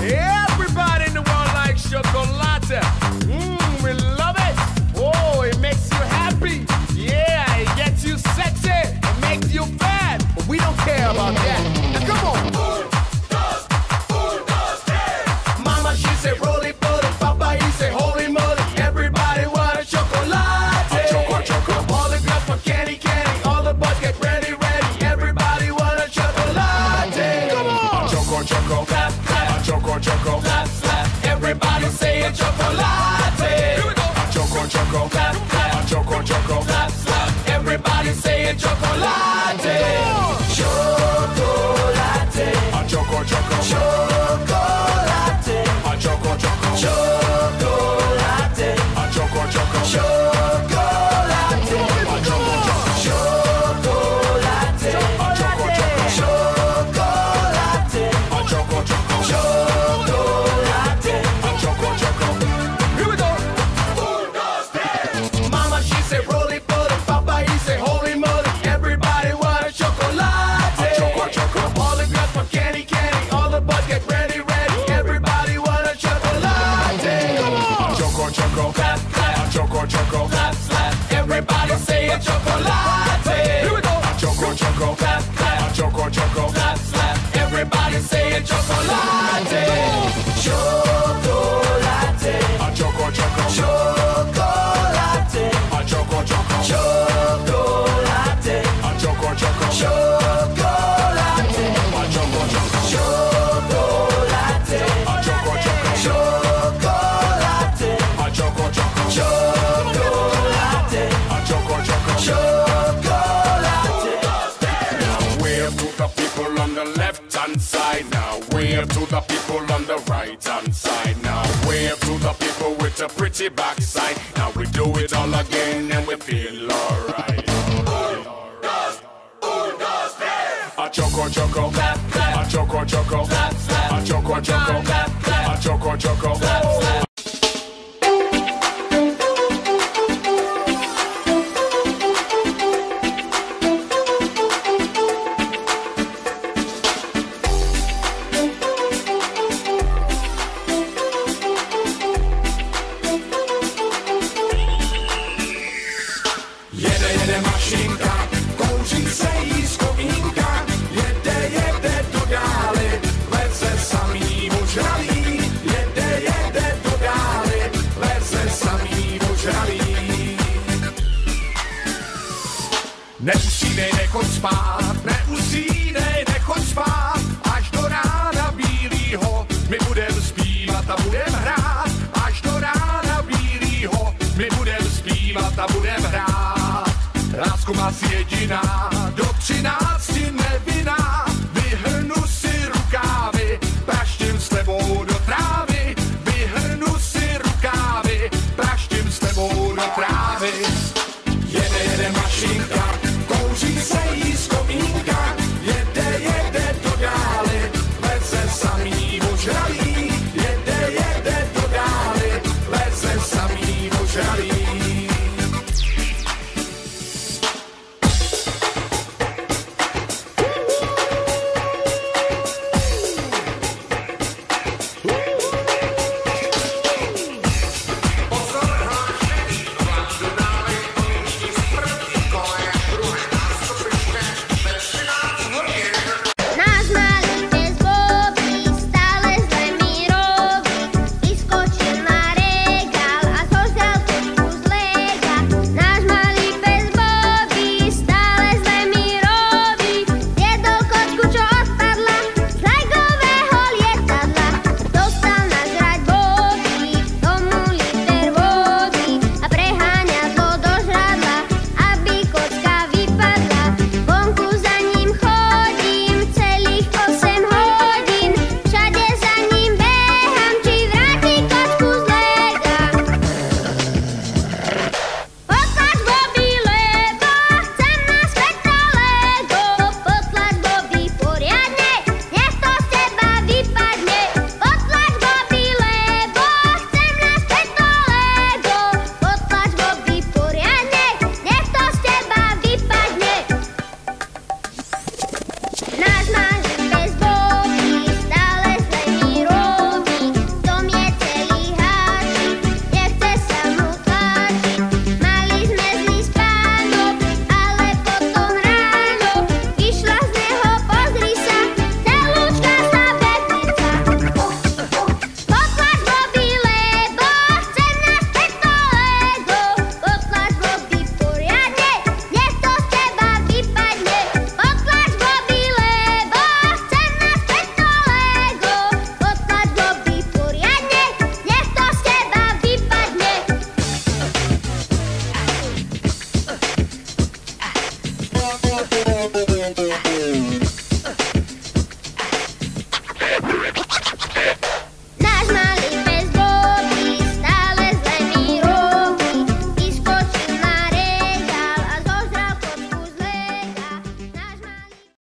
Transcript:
Everybody in the world likes chocolate. We love it. Oh, it makes you happy. Yeah, it gets you sexy. It makes you fat. But we don't care about that. Now come on. Mama, she said roly poly. Papa, he said holy moly. Everybody want a chocolate. Choco, choco. All the girls want candy, candy. All the boys get ready, ready. Everybody want a chocolate. Come on. Choco, choco. Clap, clap. Choco, choco. Clap, clap. Everybody say a chocolate. Here we go. Choco, choco. Clap, clap. Choco, choco. Clap, clap. Everybody say a chocolate. Chocolate. Choco, choco. Chocolate. Choco, choco. Chocolate. Choco, choco. Chocolate. Chocolate. Choco, choco. Chocolate. Choco, choco. Here we go. Mama, she said roly poly. Papa, he said holy moly. Everybody want a chocolate. Choco, choco. All the girls want candy, candy. All the boys get ready, ready. Everybody want a chocolate. Come on. Choco, choco. Clap, clap. Choco, choco. Clap, clap. Everybody say a chocolate. Here we go. Choco, choco. Clap, clap. Choco, choco. Clap, clap. Everybody say a chocolate. Chocolate. Choco, choco. Chocolate. Choco, choco. Chocolate. Choco, choco. Chocolate. Choco, choco. Chocolate. Choco, choco. Chocolate. Choco, choco. Chocolate. Choco, choco. Chocolate. Now wave to the people on the left hand side. Now wave to the people on the right hand side. Now wave to the people with a pretty backside. Now we do it all again and we feel alright. A choco choco clap clap. A choco choco clap clap. A choco choco clap clap. A choco choco clap clap. Jede mašinka, kouří se jí z komínka, jede do dály, veze samý ožralý, jede do dály, veze samý ožralý. Neusínej, nechoď spát, neusínej, nechoď spát, až do rána bílýho, my budem zpívat a budem hrát, až do rána bílýho, my budem zpívat a budem hrát. Lásku má si jediná, do 13